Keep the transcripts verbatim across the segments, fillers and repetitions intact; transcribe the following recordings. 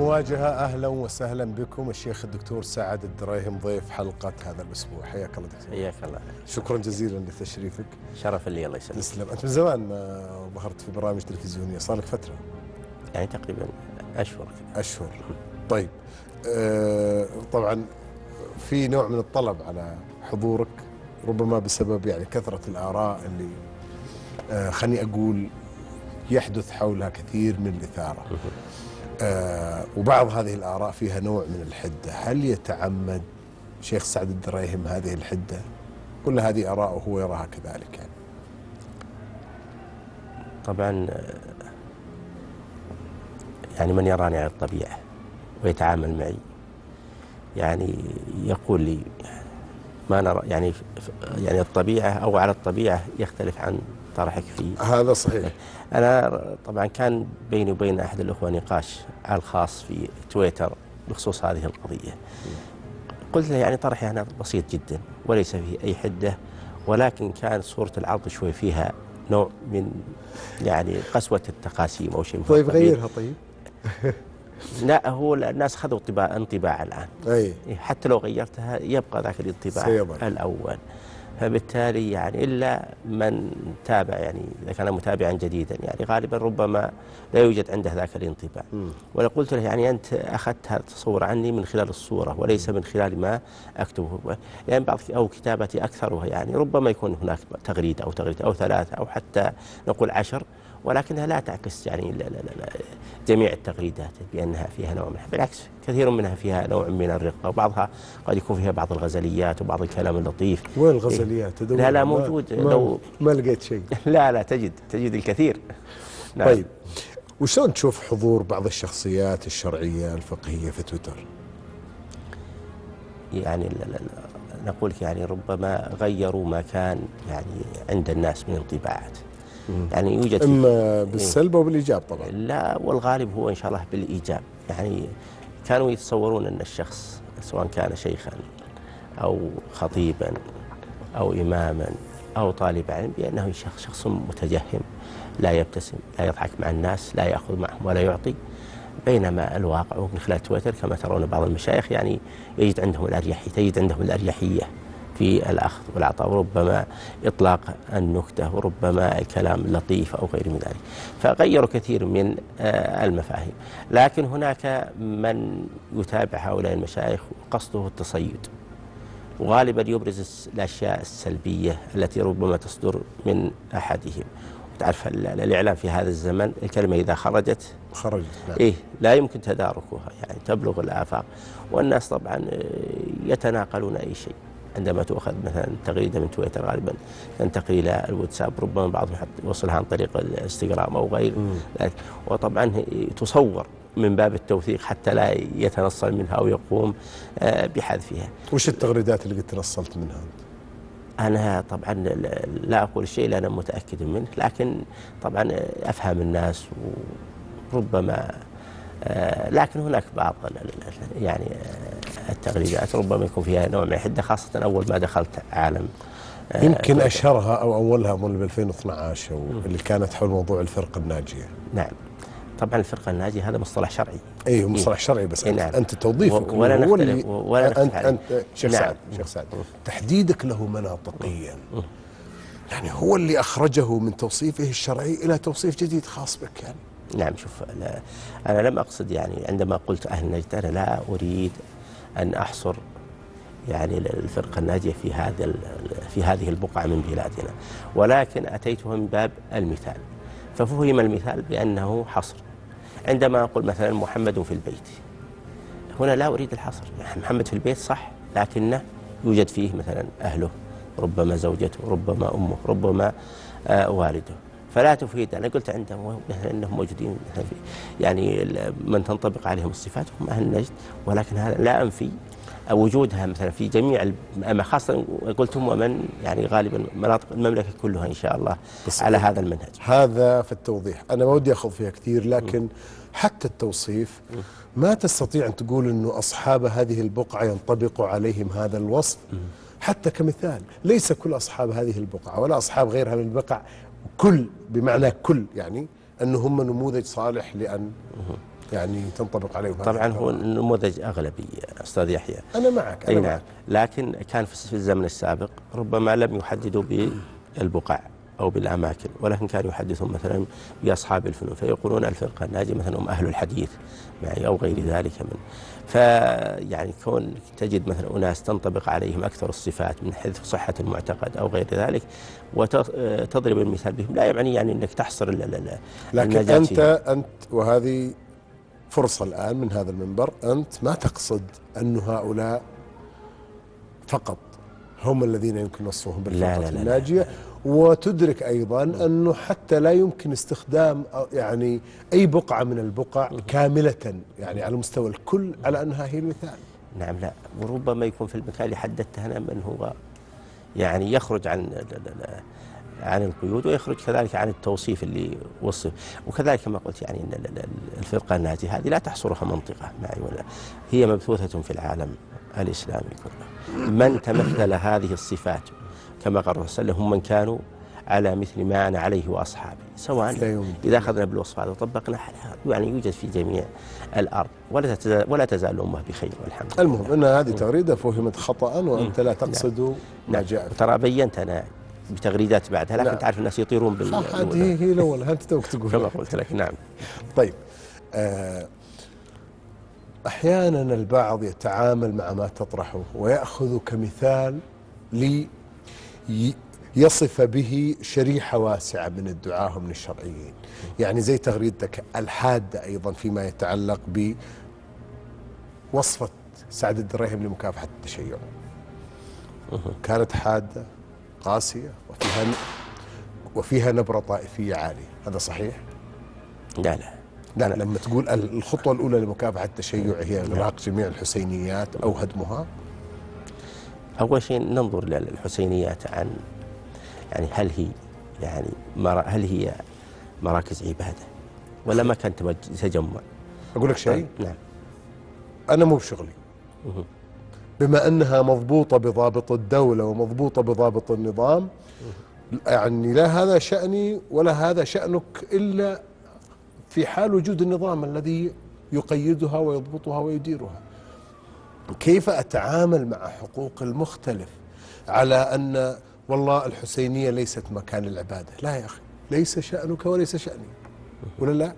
المواجهة، أهلا وسهلا بكم. الشيخ الدكتور سعد الدريهم ضيف حلقة هذا الأسبوع. حياك الله دكتور. حياك الله. شكرا جزيلا لتشريفك. شرف لي، الله يسلمك. تسلم. أنت من زمان ما ظهرت في برامج تلفزيونية، صار لك فترة يعني تقريبا أشهر أشهر. طيب آه طبعا في نوع من الطلب على حضورك، ربما بسبب يعني كثرة الآراء اللي آه خلني أقول يحدث حولها كثير من الإثارة. آه وبعض هذه الآراء فيها نوع من الحدة. هل يتعمد شيخ سعد الدريهم هذه الحدة؟ كل هذه آراء وهو يراها كذلك يعني. طبعا يعني من يراني على الطبيعة ويتعامل معي يعني يقول لي ما نرى يعني يعني الطبيعة أو على الطبيعة يختلف عن طرحك فيه. هذا صحيح. أنا طبعا كان بيني وبين أحد الأخوة نقاش على الخاص في تويتر بخصوص هذه القضية. قلت له يعني طرحي أنا بسيط جدا وليس فيه أي حدة، ولكن كان صورة العرض شوي فيها نوع من يعني قسوة التقاسيم أو شيء. طيب غيرها. طيب لا، هو الناس خذوا انطباع انطباع الآن. أي. حتى لو غيرتها يبقى ذاك الانطباع سيضل. الأول. فبالتالي يعني إلا من تابع، يعني إذا كان متابعا جديدا يعني غالبا ربما لا يوجد عنده ذاك الانطباع. وأنا قلت له يعني أنت أخذت هذا التصور عني من خلال الصورة وليس من خلال ما أكتبه، يعني بعض أو كتابتي أكثرها يعني ربما يكون هناك تغريدة أو تغريدة أو ثلاثة أو حتى نقول عشر، ولكنها لا تعكس يعني لا لا لا جميع التغريدات بأنها فيها نوع من، بالعكس كثير منها فيها نوع من الرقة، وبعضها قد يكون فيها بعض الغزليات وبعض الكلام اللطيف. وين الغزليات؟ لا لا موجود. ما, لو ما لقيت شيء. لا لا تجد تجد الكثير. نعم. طيب وشلون تشوف حضور بعض الشخصيات الشرعية الفقهية في تويتر؟ يعني لا لا نقول يعني ربما غيروا ما كان يعني عند الناس من انطباعات. يعني يوجد إما بالسلب أو بالإيجاب طبعا. لا، والغالب هو إن شاء الله بالإيجاب. يعني كانوا يتصورون أن الشخص سواء كان شيخا أو خطيبا أو إماما أو طالب علم بأنه شخص شخص متجهم، لا يبتسم، لا يضحك مع الناس، لا يأخذ معهم ولا يعطي. بينما الواقع من خلال تويتر كما ترون بعض المشايخ يعني يجد عندهم الأريحية، تجد عندهم الأريحية في الأخذ والعطاء، وربما إطلاق النكتة، وربما الكلام اللطيف أو غير من ذلك. فغيروا كثير من المفاهيم. لكن هناك من يتابع هؤلاء المشايخ قصده التصيد، وغالبا يبرز الأشياء السلبية التي ربما تصدر من أحدهم. تعرف الإعلام في هذا الزمن الكلمة إذا خرجت خرجت نعم. إيه لا يمكن تداركها، يعني تبلغ الآفاق، والناس طبعا يتناقلون أي شيء. عندما تؤخذ مثلا تغريدة من تويتر غالبا تنتقل إلى الواتساب، ربما بعضهم حتى يوصلها عن طريق الانستغرام أو غير ذلك، وطبعا تصور من باب التوثيق حتى لا يتنصل منها أو يقوم بحذفها. وش التغريدات اللي قد تنصلت منها أنت؟ أنا طبعا لا أقول شيء لا أنا متأكد منه، لكن طبعا أفهم الناس وربما، لكن هناك بعض يعني التغريدات ربما يكون فيها نوع من الحدة، خاصة أول ما دخلت عالم. يمكن أشهرها أو أولها من ب ألفين واثني عشر اللي كانت حول موضوع الفرقة الناجية. نعم طبعا الفرقة الناجية هذا مصطلح شرعي. اي مصطلح شرعي، بس نعم. أنت توظيفك ولا هو اللي ولا أنت أنت شيخ نعم. سعد شيخ سعد تحديدك له مناطقيا يعني هو اللي أخرجه من توصيفه الشرعي إلى توصيف جديد خاص بك يعني. نعم شوف، أنا لم أقصد يعني عندما قلت أهل نجد أنا لا أريد أن أحصر يعني الفرقة الناجية في هذا في هذه البقعة من بلادنا، ولكن أتيت من باب المثال، ففهم المثال بأنه حصر. عندما أقول مثلا محمد في البيت، هنا لا أريد الحصر، يعني محمد في البيت صح، لكنه يوجد فيه مثلا أهله، ربما زوجته، ربما أمه، ربما آه والده، فلا تفيد. أنا قلت عندهم أنهم موجودين يعني من تنطبق عليهم الصفات هم أهل نجد، ولكن هذا لا أنفي وجودها مثلا في جميع، خاصة قلت هم ومن يعني غالبا مناطق المملكة كلها إن شاء الله على هذا المنهج. هذا في التوضيح، أنا ما ودي أخذ فيها كثير، لكن م. حتى التوصيف ما تستطيع أن تقول أنه أصحاب هذه البقعة ينطبق عليهم هذا الوصف. م. حتى كمثال، ليس كل أصحاب هذه البقعة ولا أصحاب غيرها من البقع كل بمعنى كل يعني أنه هم نموذج صالح لأن يعني تنطبق عليهم هذه طبعا هو القواعد؟ النموذج أغلبي أستاذ يحيى. أنا معك أنا أي نعم، معك. لكن كان في الزمن السابق ربما لم يحددوا بالبقع أو بالأماكن، ولكن كانوا يحدثون مثلا بأصحاب الفنون، فيقولون الفرقة الناجية مثلا هم أهل الحديث معي أو غير ذلك من. فيعني كون تجد مثلا أناس تنطبق عليهم أكثر الصفات من حيث صحة المعتقد أو غير ذلك وتضرب المثال بهم، لا يعني يعني أنك تحصر ال لكن أنت أنت وهذه فرصة الآن من هذا المنبر، أنت ما تقصد أن هؤلاء فقط هم الذين يمكن وصفهم بالفرقة الناجية، لا لا لا. وتدرك أيضا أنه حتى لا يمكن استخدام يعني أي بقعة من البقع كاملة يعني على مستوى الكل على أنها هي المثال. نعم، لا، وربما يكون في المكان اللي حددته أنا من هو يعني يخرج عن عن القيود ويخرج كذلك عن التوصيف اللي وصف. وكذلك كما قلت يعني ان الفرقه الناجيه هذه لا تحصرها منطقه معي، ولا هي مبثوثه في العالم الاسلامي كله. من تمثل هذه الصفات كما قال الرسول صلى الله عليه وسلم هم من كانوا على مثل ما انا عليه واصحابي، سواء اذا اخذنا بالوصف هذا وطبقنا يعني يوجد في جميع الارض، ولا تزال ولا تزال الامه بخير والحمد لله. المهم ان هذه تغريده فهمت خطا وانت لا تقصد ما نعم. جاء. ترى بينت انا بتغريدات بعدها، لكن تعرف الناس يطيرون بال هذه هي الاول انت توك تقول كما قلت لك. نعم. طيب آه احيانا البعض يتعامل مع ما تطرحه وياخذ كمثال لي يصف به شريحه واسعه من الدعاة من الشرعيين، يعني زي تغريدتك الحاده ايضا فيما يتعلق بوصفه سعد الدريهم لمكافحه التشيع. كانت حاده قاسية وفيها وفيها نبرة طائفية عالية، هذا صحيح؟ لا لا لا لما تقول الخطوة الأولى لمكافحة التشيع هي إغلاق جميع الحسينيات أو هدمها؟ أول شيء ننظر للحسينيات عن يعني هل هي يعني هل هي مراكز عبادة ولا مكان تجمع؟ أقول لك شيء؟ نعم. أنا مو بشغلي. بما أنها مضبوطة بضابط الدولة ومضبوطة بضابط النظام، يعني لا هذا شأني ولا هذا شأنك إلا في حال وجود النظام الذي يقيدها ويضبطها ويديرها. كيف أتعامل مع حقوق المختلف على أن والله الحسينية ليست مكان العبادة؟ لا يا أخي، ليس شأنك وليس شأني، ولا لا؟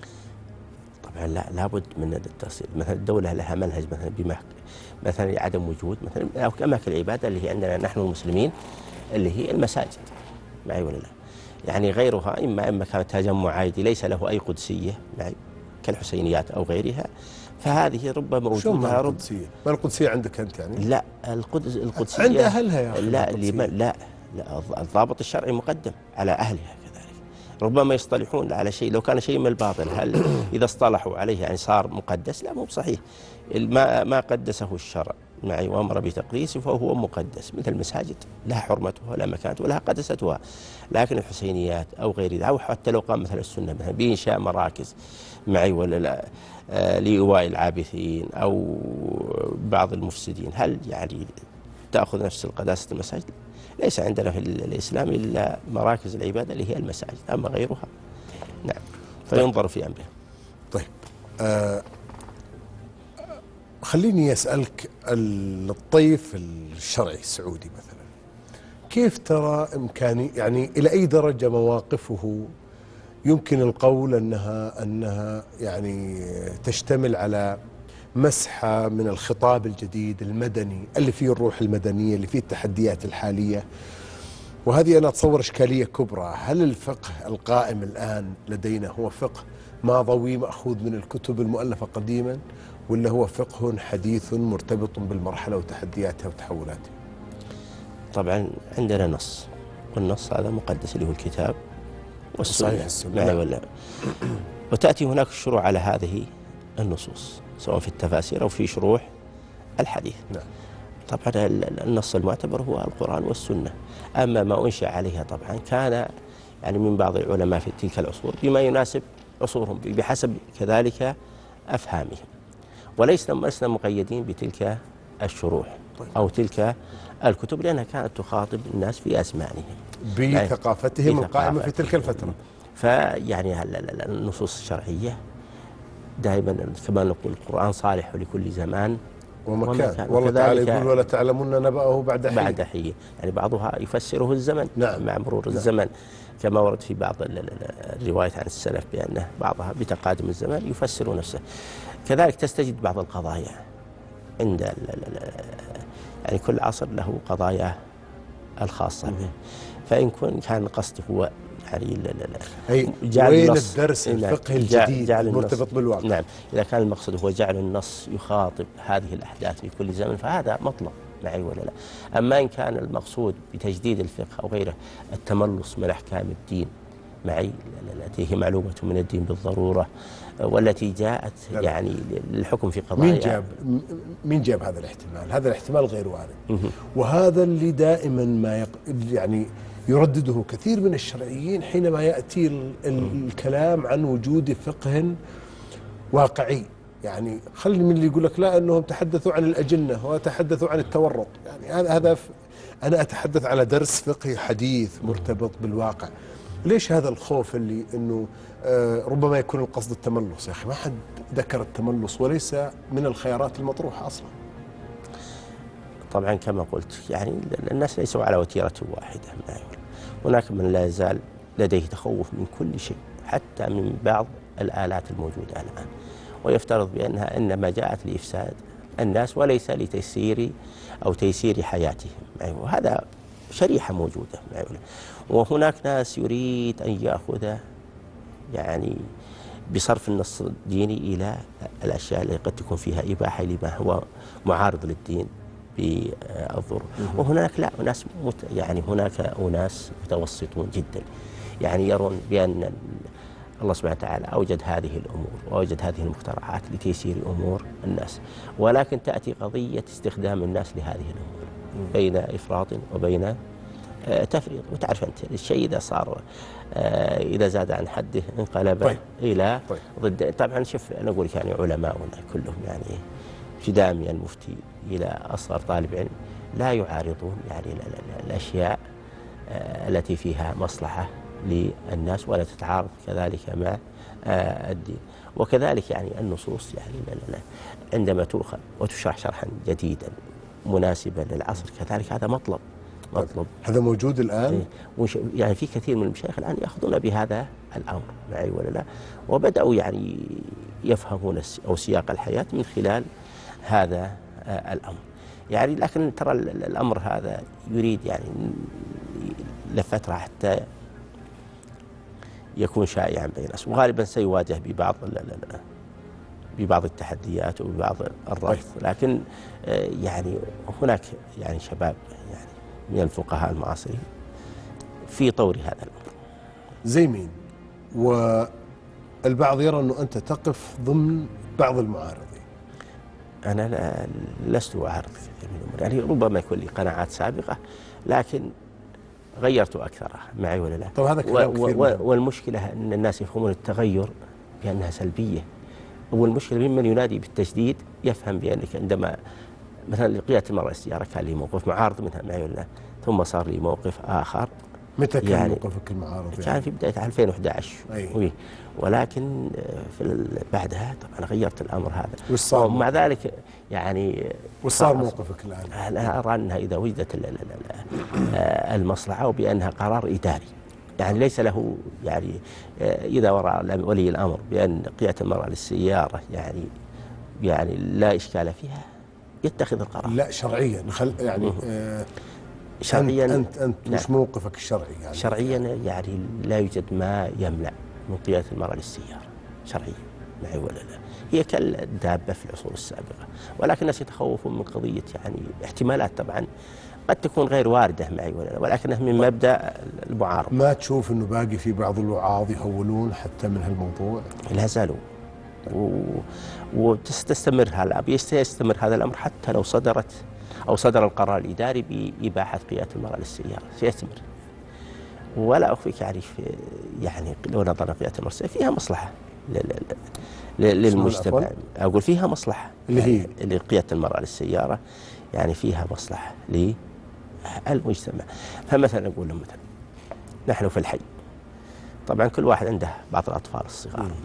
طبعا لا، لابد من التفصيل. مثلا الدولة لها منهج مثلا بما مثلا عدم وجود مثلا أو أماكن العبادة اللي هي عندنا نحن المسلمين اللي هي المساجد معي ولا لا؟ يعني غيرها إما إما كان تجمع عادي ليس له أي قدسية معي كالحسينيات أو غيرها، فهذه ربما موجودة. رب القدسية ما القدسية عندك أنت يعني؟ لا، القدس القدسية عند أهلها يا أخي. لا لا لا الضابط الشرعي مقدم على أهلها. ربما يصطلحون على شيء، لو كان شيء من الباطل هل إذا اصطلحوا عليه يعني صار مقدس؟ لا، مو بصحيح. ما ما قدسه الشرع معي وأمر بتقديسه فهو مقدس، مثل المساجد لها حرمتها ولا مكانتها ولها قدستها. لكن الحسينيات أو غير ذلك، أو حتى لو قام مثل السنة مثلا بإنشاء مراكز معي ولا لا آه لإيواء العابثين أو بعض المفسدين، هل يعني تأخذ نفس القداسة المساجد؟ ليس عندنا في الإسلام إلا مراكز العبادة اللي هي المساجد، أما غيرها نعم فينظر في أمره. طيب آه خليني أسألك الطيف الشرعي السعودي مثلا، كيف ترى إمكاني يعني إلى أي درجة مواقفه يمكن القول أنها أنها يعني تشتمل على مسحة من الخطاب الجديد المدني اللي فيه الروح المدنية اللي فيه التحديات الحالية؟ وهذه أنا أتصور إشكالية كبرى. هل الفقه القائم الآن لدينا هو فقه ماضوي مأخوذ من الكتب المؤلفة قديما، ولا هو فقه حديث مرتبط بالمرحلة وتحدياتها وتحولاتها؟ طبعا عندنا نص، والنص هذا مقدس اللي هو الكتاب والسنة السنة ولا وتأتي هناك الشروع على هذه النصوص سواء في التفاسير أو في شروح الحديث. نعم. طبعا النص المعتبر هو القرآن والسنة. أما ما أنشأ عليها طبعا كان يعني من بعض العلماء في تلك العصور بما يناسب عصورهم بحسب كذلك أفهامهم، وليسنا لسنا مقيدين بتلك الشروح أو تلك الكتب لأنها كانت تخاطب الناس في أزمانهم بثقافتهم القائمة في تلك الفترة. فيعني النصوص الشرعية دائما كما نقول القرآن صالح لكل زمان ومكان, ومكان. والله تعالى يقول ولا تعلمون نبأه بعد حين بعد حين، يعني بعضها يفسره الزمن نعم. مع مرور نعم. الزمن، كما ورد في بعض الروايات عن السلف بأنه بعضها بتقادم الزمان يفسر نفسه. كذلك تستجد بعض القضايا عند ال ال يعني كل عصر له قضايا الخاصة به، فإن كان القصد هو يعني أي وين الدرس الفقهي الجديد المرتبط بالواقع. نعم، إذا كان المقصد هو جعل النص يخاطب هذه الأحداث في كل زمن فهذا مطلب معي ولا لا. أما إن كان المقصود بتجديد الفقه أو غيره التملص من أحكام الدين معي التي هي معلومة من الدين بالضرورة والتي جاءت لا يعني للحكم في قضايا. مين جاب مين جاب هذا الاحتمال؟ هذا الاحتمال غير وارد، وهذا اللي دائما ما يق... يعني يردده كثير من الشرعيين حينما يأتي ال... ال... الكلام عن وجود فقه واقعي. يعني خلي من اللي يقول لك لا انهم تحدثوا عن الأجنة وتحدثوا عن التورط، يعني هذا هذا ف... انا اتحدث على درس فقهي حديث مرتبط بالواقع. ليش هذا الخوف اللي انه آه ربما يكون القصد التملص؟ يا اخي ما حد ذكر التملص وليس من الخيارات المطروحة اصلا. طبعا كما قلت يعني الناس ليسوا على وتيرة واحدة، هناك من لا يزال لديه تخوف من كل شيء حتى من بعض الآلات الموجودة الآن، ويفترض بأنها إنما جاءت لإفساد الناس وليس لتيسير أو تيسير حياتهم، وهذا شريحة موجودة. وهناك ناس يريد أن يأخذ يعني بصرف النص الديني إلى الأشياء التي قد تكون فيها إباحة لما هو معارض للدين بالظروف، وهناك لا ناس مت يعني هناك أناس متوسطون جدا يعني يرون بأن الله سبحانه وتعالى أوجد هذه الأمور وأوجد هذه المخترعات لتيسير أمور الناس، ولكن تأتي قضية استخدام الناس لهذه الأمور بين إفراط وبين تفريط. وتعرف أنت الشيء إذا صار إذا زاد عن حده انقلب طيب. إلى طيب. ضد. طبعا شوف أنا أقول يعني علماؤنا كلهم يعني ابتداء من المفتي إلى أصغر طالب علم لا يعارضون يعني الأشياء التي فيها مصلحة للناس ولا تتعارض كذلك مع الدين. وكذلك يعني النصوص يعني لا لا لا عندما تؤخذ وتشرح شرحا جديدا مناسبا للعصر كذلك هذا مطلب مطلب هذا موجود الآن. يعني في كثير من المشايخ الآن يأخذون بهذا الأمر معي ولا لا، وبدأوا يعني يفهمون أو سياق الحياة من خلال هذا الأمر يعني. لكن ترى الأمر هذا يريد يعني لفترة حتى يكون شائعا بين الناس، وغالبا سيواجه ببعض ببعض التحديات وببعض الرفض. لكن يعني هناك يعني شباب يعني من الفقهاء المعاصرين في طور هذا الأمر. زي مين؟ والبعض يرى أنه أنت تقف ضمن بعض المعارضين. أنا لا لست أعارض كثير من الأمور يعني، ربما يكون لي قناعات سابقة لكن غيرت أكثرها معي ولا لا. طب هذا كلام كثير و و والمشكلة أن الناس يفهمون التغير بأنها سلبية، والمشكلة ممن ينادي بالتجديد يفهم بأنك عندما مثلا قيادة المرأة السيارة كان لي موقف معارض منها معي ولا لا، ثم صار لي موقف آخر. متى كان يعني موقفك المعارض؟ كان يعني في بداية ألفين وأحد عشر. أيه. ولكن في بعدها طبعا غيرت الأمر هذا. وش صار؟ ومع ذلك يعني وش صار موقفك الآن؟ أنا أرى أنها إذا وجدت المصلحة وبأنها قرار إداري يعني ليس له يعني إذا ورى ولي الأمر بأن قيادة المرأة للسيارة يعني يعني لا إشكال فيها يتخذ القرار. لا شرعيا خل يعني آه شرعيا أنت أنت وش موقفك الشرعي يعني؟ شرعيا يعني لا يوجد ما يمنع من قيادة المرأة للسيارة شرعيا معي ولا لا، هي كالدابة في العصور السابقة، ولكن الناس يتخوفون من قضية يعني احتمالات طبعا قد تكون غير واردة معي ولا لا، ولكنها من مبدأ المعارضة. ما تشوف أنه باقي في بعض الوعاظ يهولون حتى من هالموضوع؟ لا زالوا و... وتستمر هذا يستمر هذا الأمر حتى لو صدرت أو صدر القرار الإداري بإباحة قيادة المرأة للسيارة سيستمر. ولا أخفيك يعني يعني لو نظرنا قيادة المرأة فيها مصلحة للمجتمع، أقول فيها مصلحة اللي هي يعني لقيادة المرأة للسيارة يعني فيها مصلحة للمجتمع. فمثلا أقول لهم مثلا نحن في الحي طبعا كل واحد عنده بعض الأطفال الصغار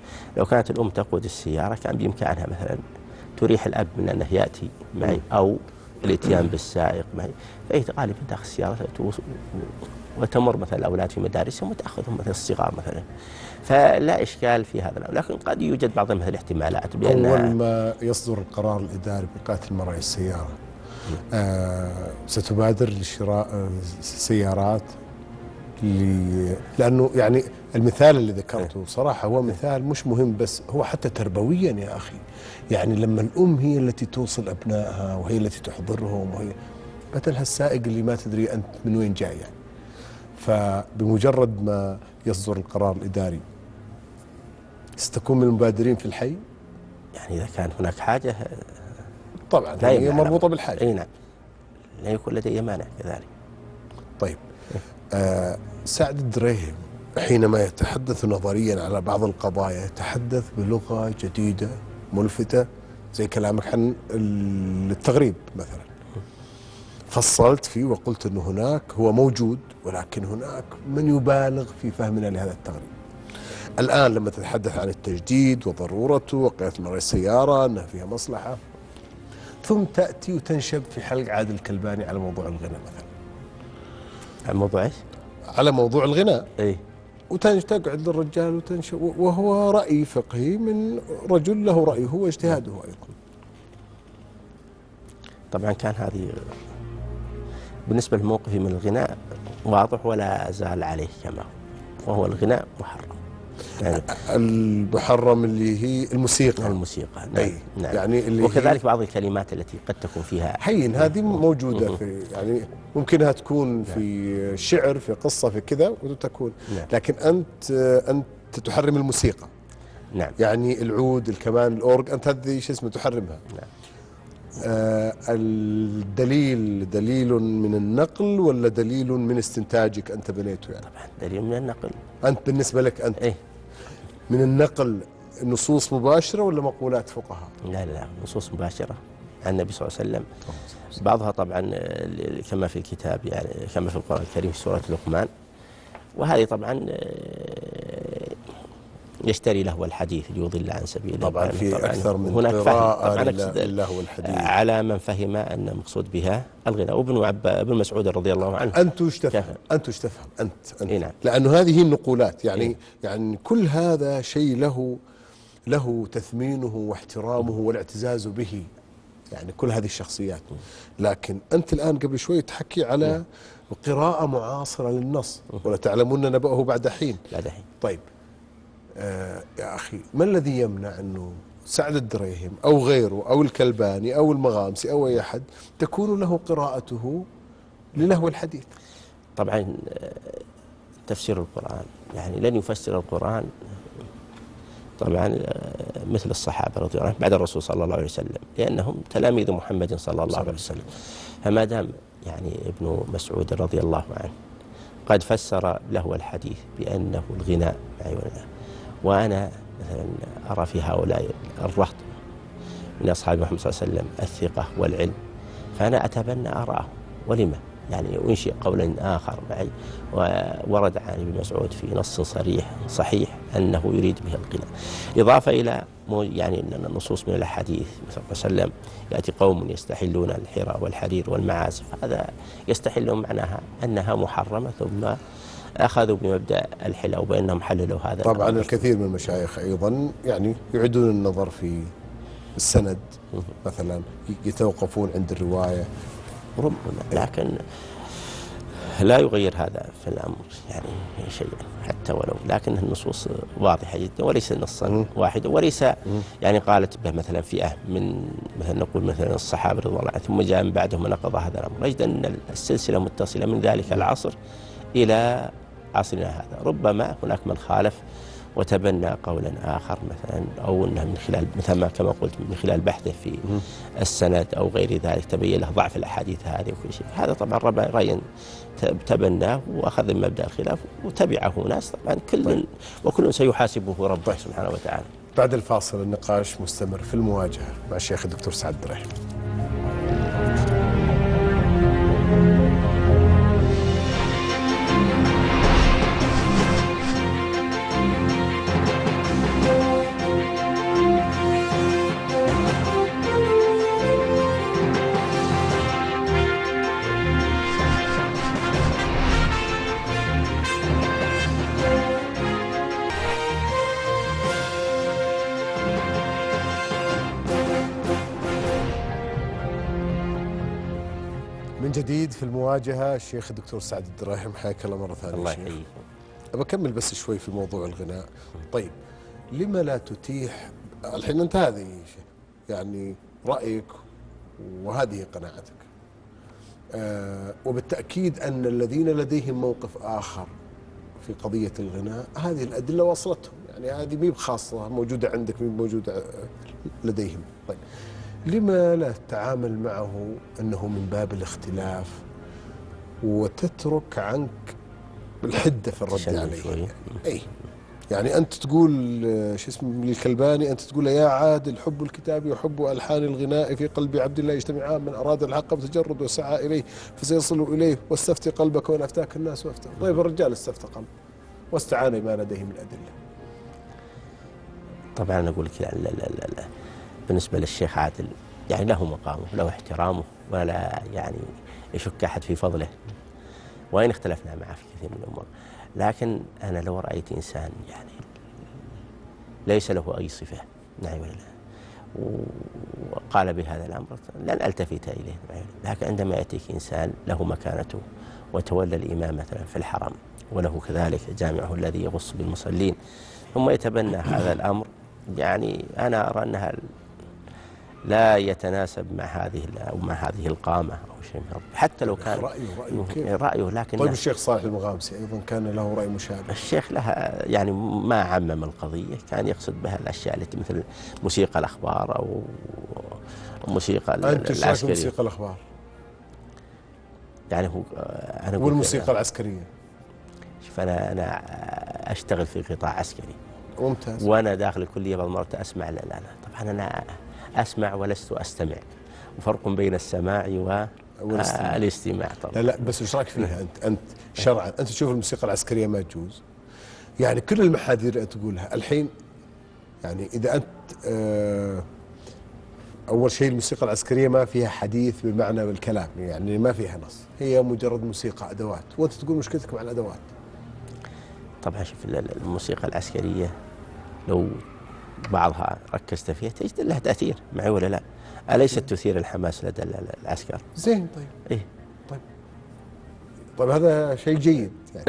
لو كانت الأم تقود السيارة كان بإمكانها مثلا تريح الأب من أنه يأتي معي أو الاتيان بالسائق معي، فهي غالبا تأخذ السيارة وتمر مثلا الأولاد في مدارسهم وتأخذهم مثلا الصغار مثلا، فلا إشكال في هذا. لكن قد يوجد بعض مثل الاحتمالات بأن أول ما يصدر القرار الإداري بإيقاف المرأة السيارة آه ستبادر لشراء سيارات ل... لأنه يعني المثال اللي ذكرته صراحة هو مثال مش مهم بس هو حتى تربويا يا أخي. يعني لما الأم هي التي توصل أبنائها وهي التي تحضرهم وهي بدل هالسائق اللي ما تدري أنت من وين جاي يعني. فبمجرد ما يصدر القرار الإداري ستكون من المبادرين في الحي. يعني إذا كان هناك حاجة طبعا هي مربوطة بالحاجة. أي نعم، لا يكون لدي مانع كذلك. طيب آه سعد الدريهم حينما يتحدث نظريا على بعض القضايا يتحدث بلغة جديدة ملفتة زي كلامك عن التغريب مثلا. فصلت فيه وقلت أنه هناك هو موجود ولكن هناك من يبالغ في فهمنا لهذا التغريب. الآن لما تتحدث عن التجديد وضرورته وقيادة مرة السيارة أنها فيها مصلحة، ثم تأتي وتنشب في حلق عادل الكلباني على موضوع الغناء مثلا. على موضوع ايش؟ على موضوع الغناء. اي. وتقعد للرجال وتنشب وهو رأي فقهي من رجل له رأيه هو اجتهاده أيضا. طبعا كان هذه بالنسبة لموقفي من الغناء واضح ولا زال عليه كما هو، وهو الغناء محرم. يعني المحرم اللي هي الموسيقى. الموسيقى نعم. أي. نعم. يعني اللي وكذلك بعض الكلمات التي قد تكون فيها حين هذه موجودة في يعني ممكنها تكون في شعر في قصة في كذا وتكون نعم. لكن أنت أنت تحرم الموسيقى. نعم. يعني العود الكمان الأورج أنت هذه شو اسمه تحرمها. نعم. آه الدليل دليل من النقل ولا دليل من استنتاجك أنت بنيته يعني؟ طبعا دليل من النقل. أنت بالنسبة لك أنت إيه؟ من النقل نصوص مباشرة ولا مقولات فقهاء؟ لا لا نصوص مباشرة عن النبي صلى الله عليه وسلم. بعضها طبعا كما في الكتاب يعني كما في القرآن الكريم في سورة لقمان، وهذه طبعا يشتري له الحديث ليضل عن سبيل الله. طبعا في طبعاً أكثر من هناك قراءة لله والحديث على من فهم أن المقصود بها الغناء. وابن ابن مسعود رضي الله عنه أنت وش تفهم؟ أنت وش تفهم؟ أنت, أنت. إيه نعم. لأنه هذه النقولات يعني إيه؟ يعني كل هذا شيء له له تثمينه واحترامه والاعتزاز به، يعني كل هذه الشخصيات. لكن أنت الآن قبل شوي تحكي على قراءة معاصرة للنص ولا تعلمون نبأه بعد حين. بعد حين. طيب آه يا أخي ما الذي يمنع أنه سعد الدريهم أو غيره أو الكلباني أو المغامسي أو أي أحد تكون له قراءته للهو الحديث؟ طبعا تفسير القرآن يعني لن يفسر القرآن طبعا مثل الصحابة رضي الله عنهم بعد الرسول صلى الله عليه وسلم، لأنهم تلاميذ محمد صلى الله عليه وسلم. فما دام يعني ابن مسعود رضي الله عنه قد فسر له الحديث بأنه الغناء، وأنا مثلا أرى في هؤلاء الرهط من أصحاب محمد صلى الله عليه وسلم الثقة والعلم، فأنا أتبنى آراءه. ولما يعني أنشئ قولا آخر معي وورد عن ابن مسعود في نص صريح صحيح أنه يريد به الغنى، إضافة إلى يعني أن النصوص من الأحاديث مثل صلى الله عليه وسلم يأتي قوم يستحلون الحرى والحرير والمعازف، هذا يستحلون معناها أنها محرمة، ثم أخذوا بمبدأ الحل أو بأنهم حللوا هذا. طبعا الكثير من المشايخ أيضا يعني يعيدون النظر في السند مثلا، يتوقفون عند الرواية ربما، لكن لا يغير هذا في الأمر يعني شيئا حتى ولو، لكن النصوص واضحة جدا وليس نصا واحدا، وليس يعني قالت به مثلا فئة من مثلا نقول مثلا الصحابة رضي الله عنهم ثم جاء من بعدهم ونقض هذا الأمر. نجد أن السلسلة متصلة من ذلك العصر إلى عصرنا هذا. ربما هناك من خالف وتبنى قولا آخر مثلا، أو أنه من خلال مثل ما كما قلت من خلال بحثه في السند أو غير ذلك تبين له ضعف الأحاديث هذه وكل شيء. هذا طبعا رأي تبناه وأخذ من مبدأ الخلاف وتبعه ناس، طبعا كل وكل سيحاسبه ربه سبحانه وتعالى. بعد الفاصل النقاش مستمر في المواجهة مع الشيخ الدكتور سعد الدريهم. من جديد في المواجهة الشيخ الدكتور سعد الدراهم، حياك الله مرة ثانية. الله شيخ يحييك. أبى أكمل بس شوي في موضوع الغناء. طيب لما لا تتيح الحين أنت هذه يعني رأيك وهذه قناعتك، آه وبالتأكيد أن الذين لديهم موقف آخر في قضية الغناء هذه الأدلة وصلتهم، يعني هذه مي بخاصة موجودة عندك مي موجودة لديهم. طيب لما لا تتعامل معه أنه من باب الاختلاف وتترك عنك الحدة في الرد عليه؟ يعني أي يعني أنت تقول شو اسمه للكلباني، أنت تقول يا عادل حب الكتاب وحب ألحان الغناء في قلب عبد الله يجتمعان، من أراد الحق بتجرد وسعى إليه فسيصل إليه، واستفتي قلبك وإن أفتاك الناس وافتى. طيب الرجال استفتى قلب واستعان بما لديه من الأدلة. طبعا أنا أقول لك لا لا لا لا بالنسبة للشيخ عادل يعني له مقامه له احترامه، ولا يعني يشك أحد في فضله، وإن اختلفنا معه في كثير من الأمور. لكن أنا لو رأيت إنسان يعني ليس له أي صفة نعم ولا لا وقال بهذا الأمر لن ألتفت إليه، لكن عندما يأتيك إنسان له مكانته وتولى الإمام مثلا في الحرم وله كذلك جامعه الذي يغص بالمصلين ثم يتبنى هذا الأمر، يعني أنا أرى أنها لا يتناسب مع هذه أو مع هذه القامة أو شيء من حتى لو كان رأيه رأيه كيف؟ رأيه لكن طيب الشيخ صالح المغامسي أيضا كان له رأي مشابه. الشيخ لها يعني ما عمم القضية، كان يقصد بها الأشياء التي مثل موسيقى الأخبار أو موسيقى أنت العسكرية. موسيقى الأخبار يعني هو أنا والموسيقى العسكرية. شوف أنا أنا أشتغل في قطاع عسكري ممتاز، وأنا داخل الكلية بعض المرات أسمع لا لا لا طبعا أنا أسمع ولست أستمع، وفرق بين السماع والاستماع. طبعا لا لا بس ايش رايك فيها انت؟ انت شرعا انت تشوف الموسيقى العسكريه ما تجوز؟ يعني كل المحاذير اللي انت تقولها الحين، يعني اذا انت اه اول شيء الموسيقى العسكريه ما فيها حديث بالمعنى بالكلام، يعني ما فيها نص، هي مجرد موسيقى ادوات، وانت تقول مشكلتك مع الادوات. طبعا شوف الموسيقى العسكريه لو بعضها ركزت فيها تجد لها تأثير معي ولا لا؟ أليست تثير الحماس لدى العسكر؟ زين طيب. إيه؟ طيب طيب هذا شيء جيد يعني.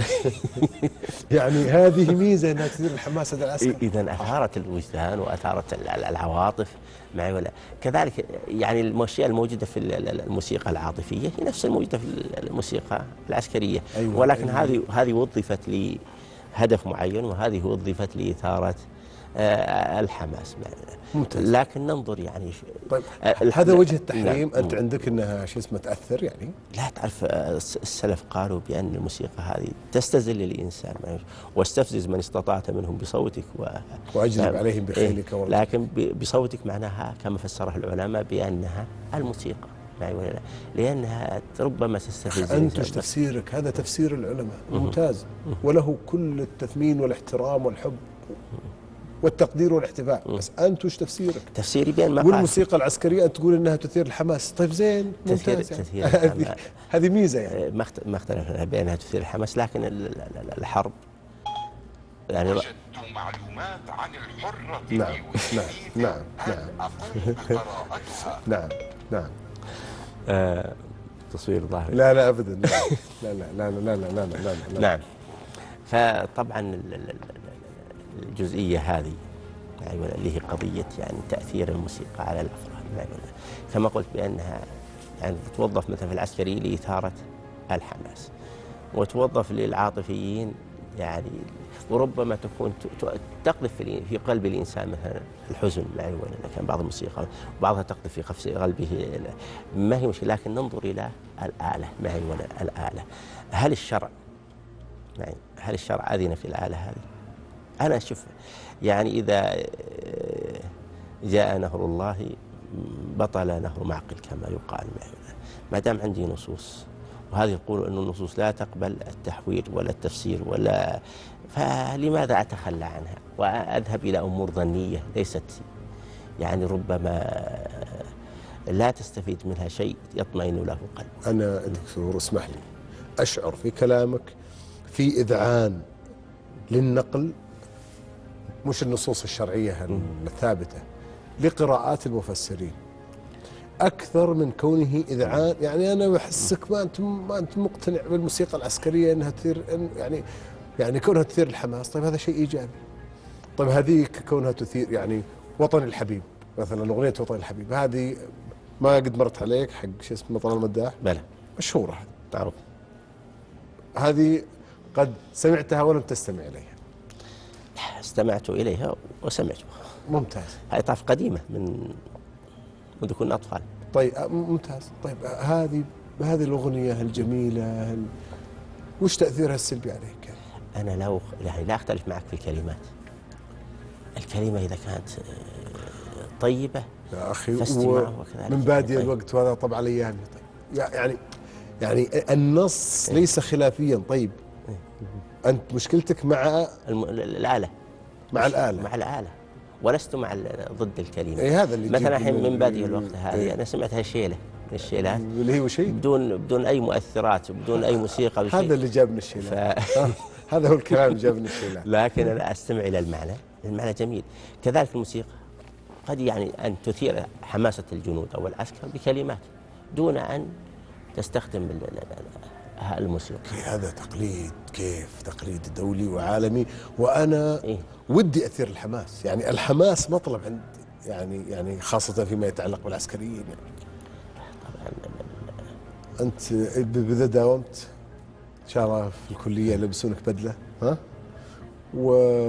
يعني هذه ميزة أنها تثير الحماس لدى العسكر. إذا أثارت الوجدان وأثارت العواطف معي ولا؟ كذلك يعني الأشياء الموجودة في الموسيقى العاطفية هي نفس الموجودة في الموسيقى العسكرية. أيوة ولكن أيوة. هذه هذه وظفت لهدف معين وهذه وظفت لإثارة آه الحماس. ممتاز. لكن ننظر يعني طيب آه هذا وجه التحريم. انت عندك انها شو اسمه تاثر يعني؟ لا تعرف السلف قالوا بان الموسيقى هذه تستزل الانسان واستفزز من استطعت منهم بصوتك و... واجلب عليهم بخيلك إيه لكن بصوتك معناها كما فسرها العلماء بانها الموسيقى معي ولا لا؟ لانها ربما تستفز. انت وش تفسيرك؟ هذا تفسير العلماء ممتاز وله كل التثمين والاحترام والحب والتقدير والاحتفاء، بس انت وش تفسيرك؟ تفسيري بان ما والموسيقى العسكريه انت تقول انها تثير الحماس. طيب زين ممتاز. تثير هذه هذه ميزه يعني ما اختلفنا بانها تثير الحماس، لكن الحرب يعني وجدت معلومات عن الحرة نعم نعم نعم نعم نعم نعم آه تصوير ظاهري. لا لا ابدا لا لا لا لا لا لا لا لا لا نعم. فطبعا الجزئية هذه يعني اللي هي قضية يعني تأثير الموسيقى على الأفراد يعني كما قلت بأنها يعني توظف مثلا في العسكري لإثارة الحماس وتوظف للعاطفيين يعني وربما تكون تقذف في قلب الإنسان مثلا الحزن معي ولا كان بعض الموسيقى وبعضها تقذف في قفص قلبه ما هي مشكلة، لكن ننظر إلى الآلة معي ولا الآلة. هل الشرع يعني هل الشرع أذن في الآلة هذه؟ أنا أشوف يعني إذا جاء نهر الله بطل نهر معقل كما يقال، ما دام عندي نصوص وهذه يقول أن النصوص لا تقبل التحوير ولا التفسير ولا، فلماذا أتخلى عنها وأذهب إلى أمور ظنية ليست يعني ربما لا تستفيد منها شيء يطمئن له قلب. أنا دكتور اسمح لي أشعر في كلامك في إذعان للنقل مش النصوص الشرعية الثابتة لقراءات المفسرين. اكثر من كونه اذعان. يعني انا بحسك ما انت ما انت مقتنع بالموسيقى العسكريه انها تثير يعني يعني كونها تثير الحماس. طيب هذا شيء ايجابي. طيب هذيك كونها تثير يعني وطن الحبيب مثلا، اغنيه وطن الحبيب هذه ما قد مرت عليك حق شو اسمه طلال المداح؟ بلى مشهوره هذه معروف. هذه قد سمعتها ولم تستمع اليها؟ استمعت اليها وسمعتها. ممتاز. هذه طرف قديمه من منذ كنا اطفال. طيب ممتاز. طيب هذه هذه الاغنيه الجميله هل وش تاثيرها السلبي عليك؟ انا لا يعني لا اختلف معك في الكلمات. الكلمه اذا كانت طيبه يا اخي من بادئ الوقت وهذا طبع الايام. طيب يعني يعني النص ليس خلافيا. طيب انت مشكلتك مع الم... الاله مع الاله مع الاله ولست مع ضد الكلمه. اي هذا اللي مثلا الحين من بادئ الوقت هذه إيه؟ انا سمعتها شيله من الشيلات اللي هو شيء بدون بدون اي مؤثرات بدون اي موسيقى. هذا اللي جابني الشيلات. ف... هذا هو الكلام اللي جابني الشيلات. لكن انا استمع الى المعنى. المعنى جميل. كذلك الموسيقى قد يعني أن تثير حماسة الجنود أو العسكر بكلمات دون أن تستخدم الموسيقى. هذا تقليد، كيف تقليد دولي وعالمي، وأنا إيه؟ ودي أثير الحماس. يعني الحماس مطلب عند يعني يعني خاصة فيما يتعلق بالعسكريين. يعني طبعا أنت إذا داومت إن شاء الله في الكلية يلبسونك بدلة ها؟ و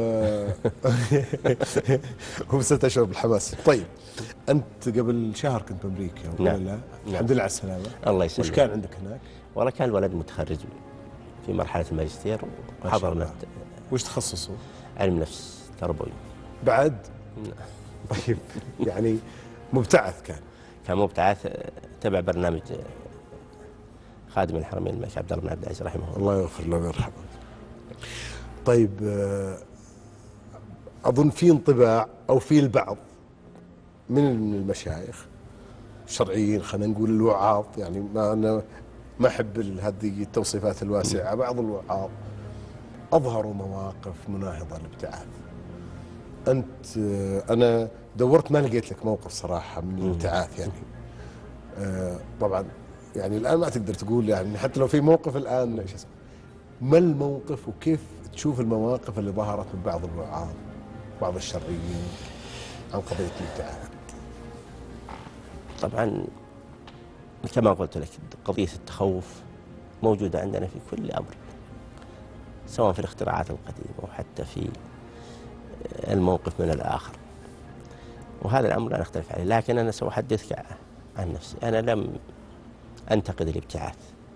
وبست اشعر بالحماس. طيب انت قبل شهر كنت بامريكا ولا نعم. لا؟ نعم. الحمد لله على السلامه. الله يسلمك. وش كان عندك هناك؟ والله كان الولد متخرج في مرحله الماجستير وحضرنا. وش تخصصه؟ علم نفس تربوي. بعد؟ طيب يعني مبتعث كان؟ كان مبتعث تبع برنامج خادم الحرمين الملك عبد الله بن عبد العزيز رحمه الله. الله يغفر له ويرحمه. طيب أظن في انطباع أو في البعض من المشايخ الشرعيين، خلينا نقول الوعاظ، يعني ما أنا ما أحب هذه التوصيفات الواسعة، بعض الوعاظ أظهروا مواقف مناهضة للابتعاث. أنت أنا دورت ما لقيت لك موقف صراحة من الابتعاث يعني. طبعا يعني الآن ما تقدر تقول يعني حتى لو في موقف الآن ايش اسمه. ما الموقف وكيف تشوف المواقف اللي ظهرت من بعض الوعاظ بعض الشرعيين عن قضية الابتعاث؟ طبعا كما قلت لك قضية التخوف موجودة عندنا في كل أمر، سواء في الاختراعات القديمة أو حتى في الموقف من الآخر، وهذا الأمر لا نختلف عليه. لكن أنا سأحدثك عن نفسي. أنا لم أنتقد الابتعاث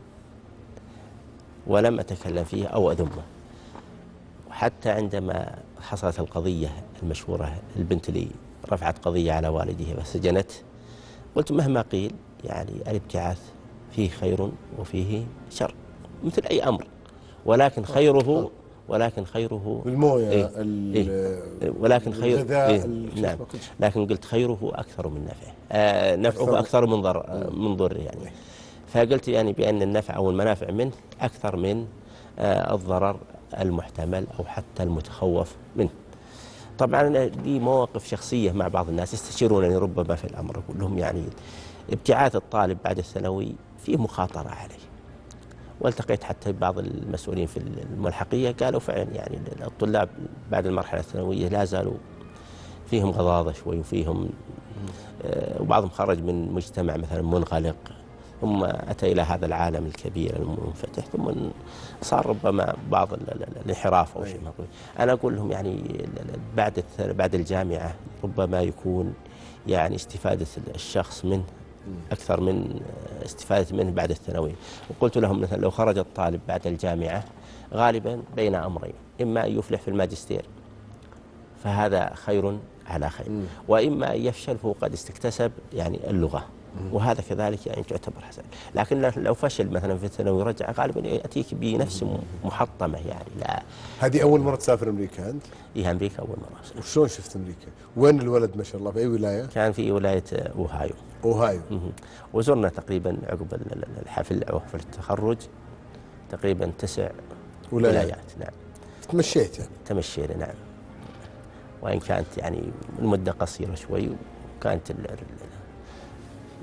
ولم أتكلم فيه أو أذمه. وحتى عندما حصلت القضية المشهورة، البنت اللي رفعت قضية على والدها فسجنت، قلت مهما قيل يعني الابتعاث فيه خير وفيه شر مثل أي أمر، ولكن خيره ولكن خيره بالمويه إيه إيه ولكن خير إيه نعم، لكن قلت خيره أكثر من نفعه، آه نفعه أكثر من ضر من ضره يعني. فقلت يعني بأن النفع أو المنافع منه أكثر من آه الضرر المحتمل أو حتى المتخوف منه. طبعا لي مواقف شخصية مع بعض الناس يستشيرونني ربما في الأمر، أقول لهم يعني ابتعاث الطالب بعد الثانوي فيه مخاطرة عليه. والتقيت حتى ببعض المسؤولين في الملحقية قالوا فعلا يعني الطلاب بعد المرحلة الثانوية لا زالوا فيهم غضاضة شوي وفيهم آه وبعضهم خرج من مجتمع مثلا منغلق ثم أتى إلى هذا العالم الكبير المنفتح ثم صار ربما بعض الانحراف أو شيء. أنا أقول لهم يعني بعد بعد الجامعة ربما يكون يعني استفادة الشخص منه أكثر من استفادة منه بعد الثانوي. وقلت لهم مثلا لو خرج الطالب بعد الجامعة غالبا بين أمرين، إما أن يفلح في الماجستير فهذا خير على خير، وإما أن يفشل فهو قد استكتسب يعني اللغة، وهذا كذلك يعني تعتبر حسن. لكن لو فشل مثلا في الثانوي ورجع غالبا يأتيك بنفس محطمة يعني. لا هذه أول مرة تسافر أمريكا أنت؟ إيه أمريكا أول مرة أسافر. وشلون شفت أمريكا؟ وين الولد ما شاء الله في أي ولاية؟ كان في ولاية أوهايو. أوهايو. وزرنا تقريبا عقب الحفل أو حفل التخرج تقريبا تسع ولايات. ولايات نعم. تمشيت يعني؟ تمشينا نعم، وإن كانت يعني المدة قصيرة شوي، وكانت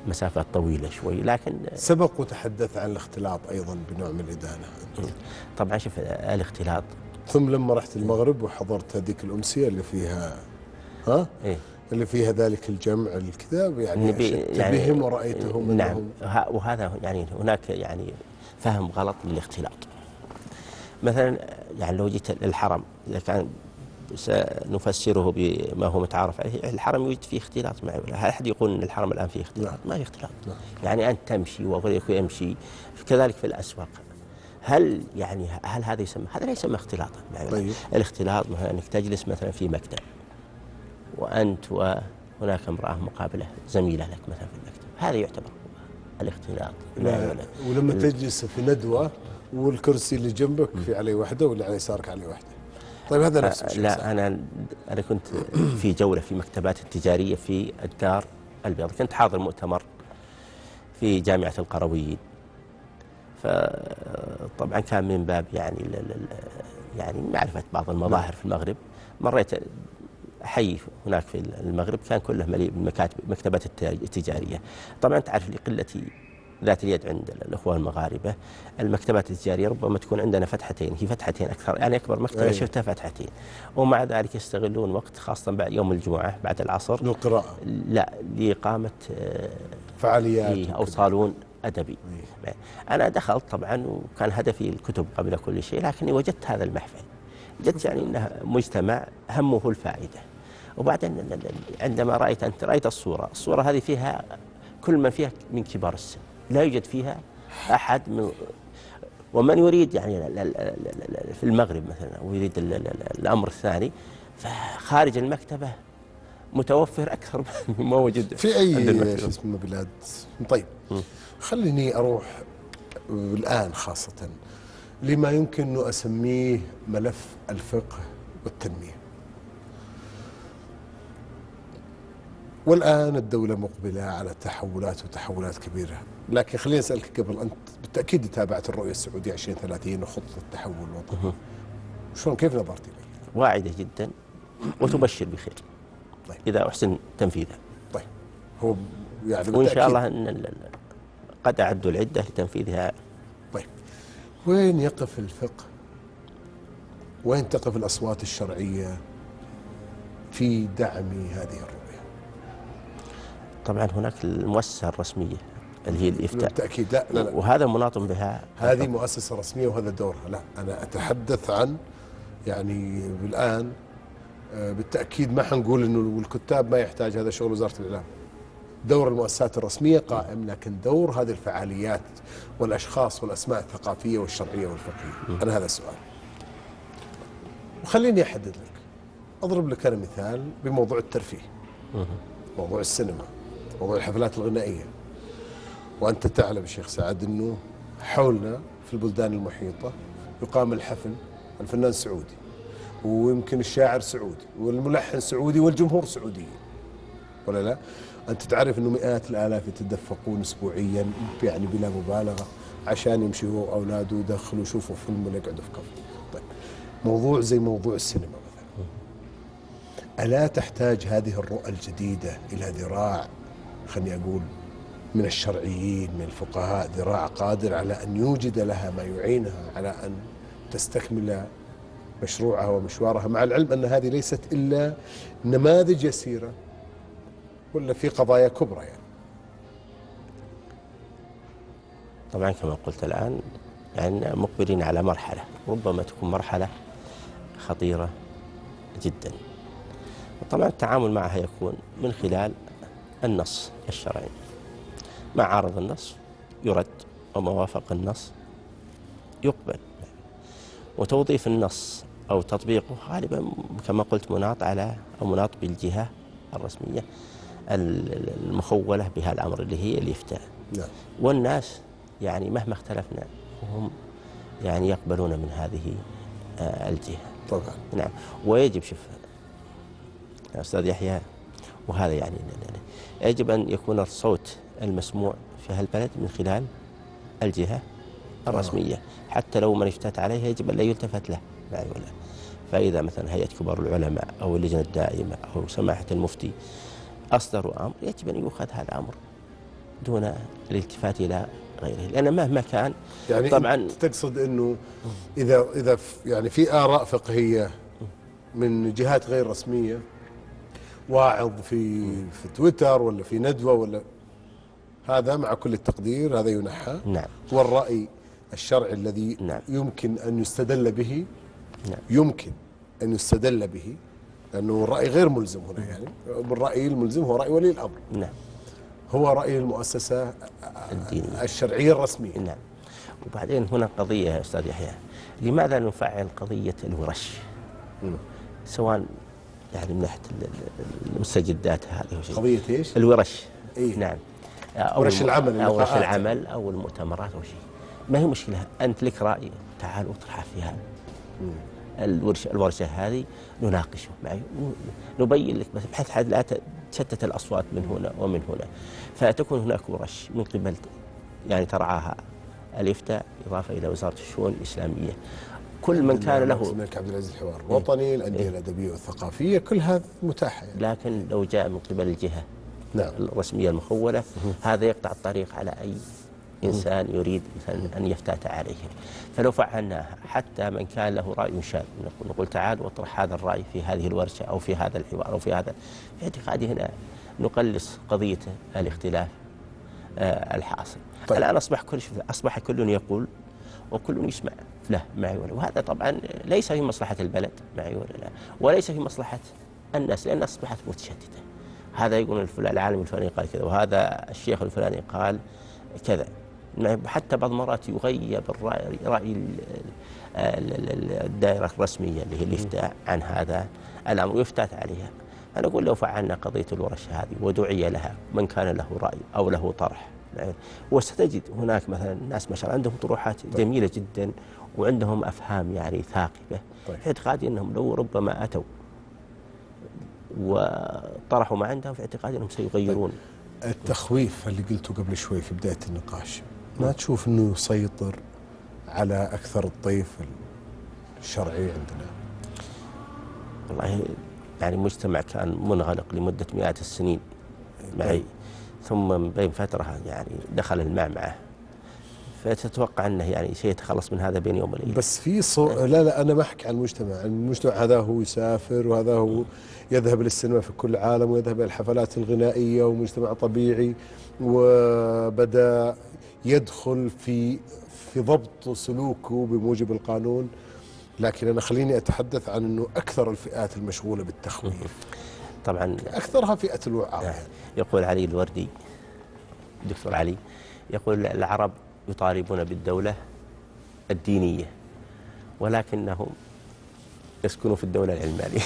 مسافات طويلة شوي، لكن سبق وتحدث عن الاختلاط أيضا بنوع من الإدانة. طبعا شوف الاختلاط. ثم لما رحت المغرب وحضرت هذيك الأمسية اللي فيها ها إيه؟ اللي فيها ذلك الجمع الكتاب، يعني نبي أشدت يعني بهم ورأيتهم نعم، أنهم ه- وهذا يعني هناك يعني فهم غلط للاختلاط. مثلا يعني لو جيت للحرم، إذا كان سنفسره بما هو متعارف عليه، الحرم يوجد فيه اختلاط معي، ولا هل أحد يقول أن الحرم الآن فيه اختلاط؟ لا. ما في اختلاط. لا. يعني أنت تمشي وغيرك يمشي، كذلك في الأسواق. هل يعني هل هذا يسمى؟ هذا لا يسمى اختلاطا معي. طيب. الاختلاط مثلا أنك تجلس مثلا في مكتب، وأنت وهناك امرأة مقابلة زميلة لك مثلا في المكتب، هذا يعتبر الاختلاط. لا. ولما تجلس في ندوة والكرسي اللي جنبك في عليه واحدة واللي على يسارك عليه واحدة، طيب هذا نفس الشيء. لا، أنا أنا كنت في جولة في مكتبات التجارية في الدار البيضاء، كنت حاضر مؤتمر في جامعة القرويين، فطبعا كان من باب يعني يعني معرفة بعض المظاهر في المغرب. مريت حي هناك في المغرب كان كله مليء بالمكاتب المكتبات التجارية. طبعا تعرف لقلة ذات اليد عند الأخوة المغاربة، المكتبات التجارية ربما تكون عندنا فتحتين، هي فتحتين أكثر، يعني أكبر مكتبة أيه. شفتها فتحتين، ومع ذلك يستغلون وقت خاصة بعد يوم الجمعة بعد العصر للقراءة، لا لإقامة فعاليات أو صالون أدبي. أيه. أنا دخلت طبعا وكان هدفي الكتب قبل كل شيء، لكني وجدت هذا المحفل، وجدت يعني أنه مجتمع همه الفائدة. وبعدين عندما رأيت أنت رأيت الصورة، الصورة هذه فيها كل من فيها من كبار السن، لا يوجد فيها أحد من، ومن يريد يعني في المغرب مثلا ويريد الأمر الثاني فخارج المكتبة متوفر أكثر مما وجد في أي شو اسمه بلاد. طيب م. خليني أروح الآن خاصة لما يمكن أن أسميه ملف الفقه والتنمية. والآن الدولة مقبلة على تحولات وتحولات كبيرة، لكن خليني أسألك قبل، أنت بالتأكيد تابعت الرؤية السعودية عشرين ثلاثين وخطة التحول الوطني، شلون كيف نظرت إليه؟ واعدة جدا وتبشر بخير. طيب. إذا أحسن تنفيذها. طيب هو يعني وإن شاء الله أن قد أعدوا العدة لتنفيذها. طيب وين يقف الفقه؟ وين تقف الأصوات الشرعية في دعم هذه الرؤية؟ طبعا هناك المؤسسة الرسمية اللي هي الإفتاء بالتأكيد. لا لا, لا. وهذا مناط بها، هذه مؤسسة رسمية وهذا دورها. لا أنا أتحدث عن يعني الآن بالتأكيد ما حنقول إنه الكتاب ما يحتاج، هذا شغل وزارة الإعلام. دور المؤسسات الرسمية قائم، لكن دور هذه الفعاليات والأشخاص والأسماء الثقافية والشرعية والفقهية، أنا هذا السؤال. وخليني أحدد لك، أضرب لك أنا مثال بموضوع الترفيه، موضوع السينما، موضوع الحفلات الغنائية. وأنت تعلم شيخ سعد أنه حولنا في البلدان المحيطة يقام الحفل، الفنان سعودي ويمكن الشاعر سعودي والملحن سعودي والجمهور سعودي، ولا لا؟ أنت تعرف أنه مئات الآلاف يتدفقون أسبوعيا يعني بلا مبالغة عشان يمشي هو وأولاده يدخلوا يشوفوا فيلم ولا يقعدوا في كافيه. طيب موضوع زي موضوع السينما مثلا، ألا تحتاج هذه الرؤى الجديدة إلى ذراع، خلني أقول من الشرعيين من الفقهاء، ذراع قادر على أن يوجد لها ما يعينها على أن تستكمل مشروعها ومشوارها، مع العلم أن هذه ليست إلا نماذج يسيرة ولا في قضايا كبرى يعني؟ طبعا كما قلت الآن يعني مقبلين على مرحلة ربما تكون مرحلة خطيرة جدا. طبعا التعامل معها يكون من خلال النص الشرعي، ما عارض النص يرد وما وافق النص يقبل. وتوظيف النص أو تطبيقه غالبا كما قلت مناط على أو مناط بالجهة الرسمية المخولة بها الأمر اللي هي الإفتاء. نعم. والناس يعني مهما اختلفنا وهم يعني يقبلون من هذه الجهة. طبعا. نعم. ويجب شوف يا أستاذ يحيى، وهذا يعني يجب أن يكون الصوت المسموع في هالبلد من خلال الجهة الرسمية، حتى لو من افتت عليها يجب أن لا يلتفت له. فإذا مثلا هيئة كبار العلماء أو اللجنة الدائمة أو سماحة المفتي أصدروا أمر، يجب أن يؤخذ هذا الأمر دون الالتفات إلى غيره، لأن مهما كان يعني طبعا أنت تقصد أنه إذا إذا ف- يعني في آراء فقهية من جهات غير رسمية، واعظ في في تويتر ولا في ندوة ولا، هذا مع كل التقدير هذا ينحى، نعم والرأي الشرعي الذي نعم يمكن أن يستدل به، نعم يمكن أن يستدل به، لأنه الرأي غير ملزم هنا، يعني بالرأي الملزم هو رأي ولي الأمر، نعم هو رأي المؤسسة الدينية. الشرعية الرسمية. نعم. وبعدين هنا قضية يا أستاذ يحيى، لماذا نفعل قضية الورش؟ مم. سواء يعني من ناحية ال- ال- المستجدات هذه وشيء. قضية إيش؟ الورش. إيه؟ نعم. أو ورش الم- العمل، أو ورش اللقاءات. العمل أو المؤتمرات أو شيء. ما هي مشكلة، أنت لك رأي، تعال واطرحه في هذا الورشة الورشة هذه، نناقشه معي، نبين لك بس بحيث حد لا تشتت الأصوات من هنا ومن هنا، فتكون هناك ورش من قبل يعني ترعاها الإفتاء إضافة إلى وزارة الشؤون الإسلامية. كل من كان له الملك عبد العزيز الحوار الوطني، الأندية إيه؟ الأدبية والثقافية، كل هذا متاحة يعني. لكن لو جاء من قبل الجهة نعم. الرسمية المخولة، هذا يقطع الطريق على أي إنسان يريد مثلا أن يفتات عليهم. فلو فعلناها حتى من كان له رأي شاذ، نقول, نقول تعال واطرح هذا الرأي في هذه الورشة أو في هذا الحوار أو في هذا، في اعتقادي هنا نقلص قضية الاختلاف آه الحاصل. طيب. الآن أصبح كل أصبح كل يقول وكل يسمع له معي ولا، وهذا طبعا ليس في مصلحة البلد معي ولا لا، وليس في مصلحة الناس، لأن أصبحت متشتتة. هذا يقول الفلان العالم الفلاني قال كذا، وهذا الشيخ الفلاني قال كذا. حتى بعض المرات يغيب الرأي رأي الدائرة الرسمية اللي هي الإفتاء عن هذا الأمر ويفتات عليها. أنا أقول لو فعلنا قضية الورش هذه ودعي لها من كان له رأي أو له طرح، وستجد هناك مثلا ناس ما شاء الله عندهم طروحات جميلة جدا وعندهم أفهام يعني ثاقبة. طيب. في اعتقادي أنهم لو ربما أتوا وطرحوا ما عندهم، في اعتقادي أنهم سيغيرون. طيب. التخويف اللي قلته قبل شوي في بداية النقاش، ما تشوف أنه يسيطر على أكثر الطيف الشرعي عندنا؟ والله يعني المجتمع كان منغلق لمدة مئات السنين معي، ثم من بين فترة يعني دخل الماء معه، فتتوقع أنه يعني شيء يتخلص من هذا بين يوم وليلة. بس في صو... لا لا أنا ما أحكي عن المجتمع، المجتمع هذا هو يسافر، وهذا هو يذهب للسينما في كل العالم، ويذهب إلى الحفلات الغنائية، ومجتمع طبيعي، وبدأ يدخل في في ضبط سلوكه بموجب القانون. لكن أنا خليني أتحدث عن أنه أكثر الفئات المشغولة بالتخويف طبعا أكثرها فئة الوعاء. يقول علي الوردي، دكتور علي، يقول العرب يطالبون بالدولة الدينية ولكنهم يسكنوا في الدولة العلمانية.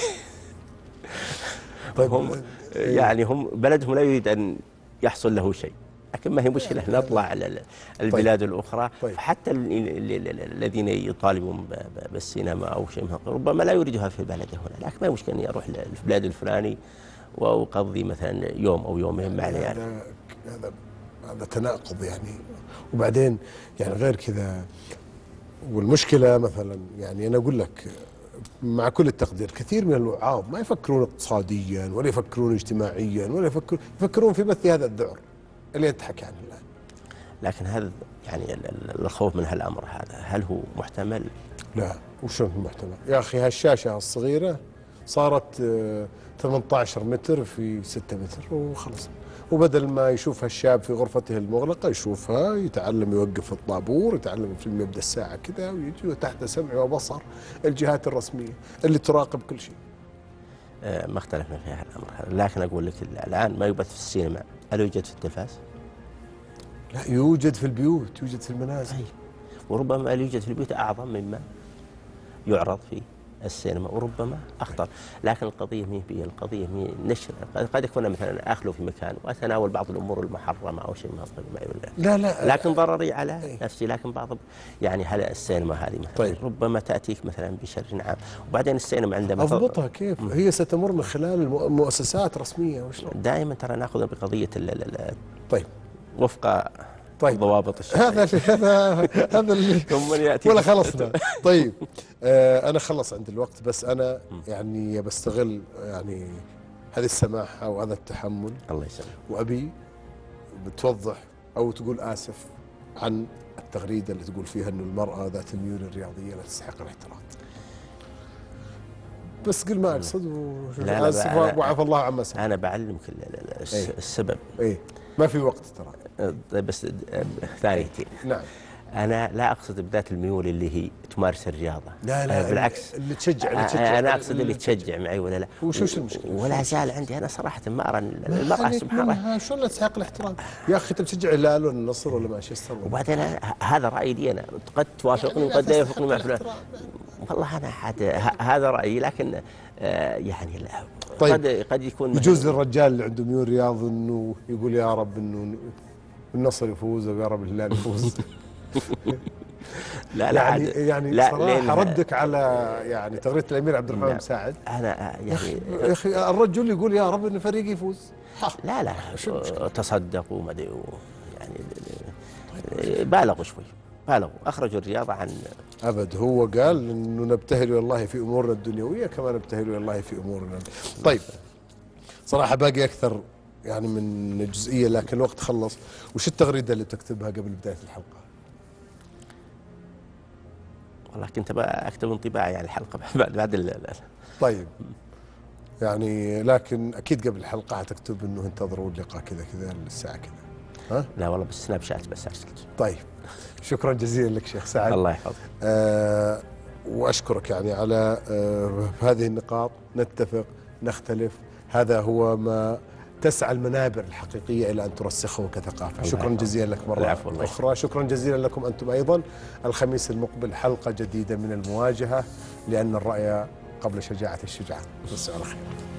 طيب هم يعني هم بلدهم لا يريد أن يحصل له شيء، لكن ما هي مشكلة نطلع على البلاد طيب. الأخرى. طيب. حتى الذين يطالبون بالسينما أو شيء ربما لا يريدها في بلده هنا، لكن ما هي مشكلة أني أروح للبلاد الفلاني وأقضي مثلا يوم أو يومين مع العيال. هذا هذا هذا تناقض يعني. وبعدين يعني غير كذا، والمشكلة مثلا يعني أنا أقول لك مع كل التقدير، كثير من الوعاظ ما يفكرون اقتصاديا ولا يفكرون اجتماعيا ولا يفكرون يفكرون في بث هذا الذعر اللي أنت تحكي عنه الآن. لكن هذا يعني الخوف من هالأمر هذا هل هو محتمل؟ لا، وشلون هو محتمل يا أخي؟ هالشاشة الصغيرة صارت ثمانية عشر متر في ستة متر وخلص، وبدل ما يشوفها الشاب في غرفته المغلقة يشوفها يتعلم يوقف في الطابور، يتعلم في يبدأ الساعة كذا، ويجي تحت سمع وبصر الجهات الرسمية اللي تراقب كل شيء. آه ما اختلفنا في هذا الأمر هذا، لكن أقول لك الآن ما يبث في السينما هل يوجد في التلفاز؟ لا، يوجد في البيوت، يوجد في المنازل. طيب. وربما يوجد في البيوت أعظم مما يعرض في السينما وربما أخطر. لكن القضية مي هي القضية مي نشر، قد يكون مثلا أخلو في مكان وأتناول بعض الأمور المحرمة أو شيء ما لا لا لكن ضرري على نفسي. لكن بعض يعني هل السينما هذه مثلا طيب. ربما تأتيك مثلا بشر عام، وبعدين السينما عندما أضبطها كيف؟ م. هي ستمر من خلال مؤسسات رسمية وشلون؟ دائما ترى نأخذ بقضية طيب وفق طيب الضوابط الشرعية. هذا هذا هذا اللي ثم يأتي ولا خلصنا. طيب آه أنا خلص عند الوقت، بس أنا يعني بستغل يعني هذه السماحة وهذا التحمل، الله يسلمك، وأبي بتوضح أو تقول آسف عن التغريدة اللي تقول فيها أنه المرأة ذات الميول الرياضية لا تستحق الاحترام. بس قل ما أقصد وآسف وعفى الله عما سبق. أنا بعلمك السبب. إيه ما في وقت ترى. بس ثانيتين. نعم. أنا لا أقصد بذات الميول اللي هي تمارس الرياضة. لا لا بالعكس اللي تشجع اللي تشجع أنا أقصد اللي تشجع معي ولا لا. وش وش المشكلة؟ ولا زال عندي أنا صراحة ما أرى المرأة سبحان الله شلون لا تستحق الاحترام؟ يا أخي أنت بتشجع الهلال ولا النصر ولا مانشستر؟ وبعدين هذا رأيي لي أنا، قد توافقني وقد لا يوافقني مع فلان. والله أنا هذا رأيي، لكن يعني لا. طيب قد قد يكون يجوز للرجال اللي عنده ميول رياضي انه يقول يا رب انه النصر يفوز او يا رب الهلال يفوز. لا لا يعني يعني لا صراحه ردك على يعني تغريده الامير عبد الرحمن مساعد. انا يعني يا اخي الرجل يقول يا رب ان فريقي يفوز. لا لا تصدقوا ما يعني بالغوا شوي، بالغوا اخرجوا الرياضه عن ابد. هو قال انه نبتهل الى الله في امورنا الدنيويه كما نبتهل الى الله في امورنا. طيب صراحه باقي اكثر يعني من جزئيه لكن الوقت خلص. وش التغريده اللي بتكتبها قبل بدايه الحلقه؟ والله كنت بقى اكتب انطباع يعني الحلقه بعد بعد ال طيب يعني لكن اكيد قبل الحلقه حتكتب انه انتظروا اللقاء كذا كذا الساعه كذا. ها؟ لا والله بس سناب شات بس ارسلت. طيب شكرا جزيلا لك شيخ سعد. الله يحفظك. آه واشكرك يعني على آه هذه النقاط. نتفق نختلف، هذا هو ما تسعى المنابر الحقيقية إلى أن ترسخه كثقافة. شكرا جزيلا لك مرة أخرى. شكرا جزيلا لكم أنتم أيضا. الخميس المقبل حلقة جديدة من المواجهة، لأن الرأي قبل شجاعة الشجاع. تصبحوا على خير.